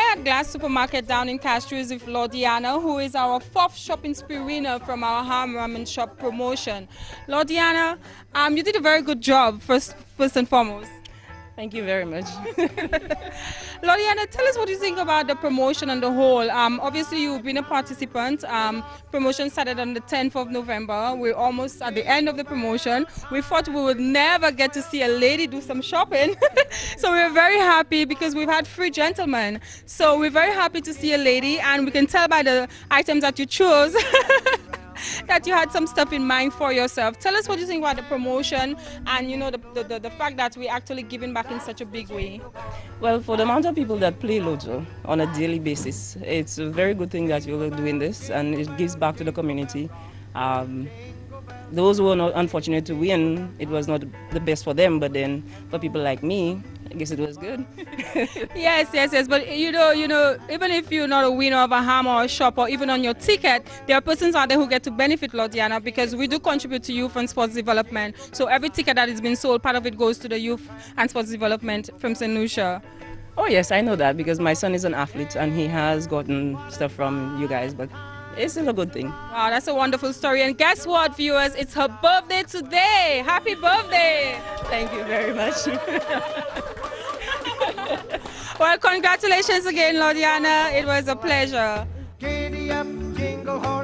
at Glass Supermarket down in Castries with Lordiana, who is our 4th shopping spree winner from our Ham Ramen Shop promotion. Lordiana, you did a very good job, first and foremost. Thank you very much. Lordiana, tell us what you think about the promotion on the whole. Obviously, you've been a participant. Promotion started on the 10th of November. We're almost at the end of the promotion. We thought we would never get to see a lady do some shopping. So we're very happy because we've had 3 gentlemen. So we're very happy to see a lady, and we can tell by the items that you chose that you had some stuff in mind for yourself. Tell us what you think about the promotion and, you know, the fact that we're actually giving back in such a big way. Well, for the amount of people that play Lotto on a daily basis, it's a very good thing that you're doing this, and it gives back to the community. Those who were not unfortunate to win, it was not the best for them, but then for people like me, I guess it was good. Yes. But you know, even if you're not a winner of a ham or a shop, or even on your ticket, there are persons out there who get to benefit, Lordiana, because we do contribute to youth and sports development. So every ticket that is being sold, part of it goes to the youth and sports development from St. Lucia. Oh yes, I know that because my son is an athlete and he has gotten stuff from you guys, but it's still a good thing. Wow, that's a wonderful story. And guess what, viewers? It's her birthday today. Happy birthday. Thank you very much. Well, congratulations again, Lordiana. It was a pleasure. Giddy up, jingle hall.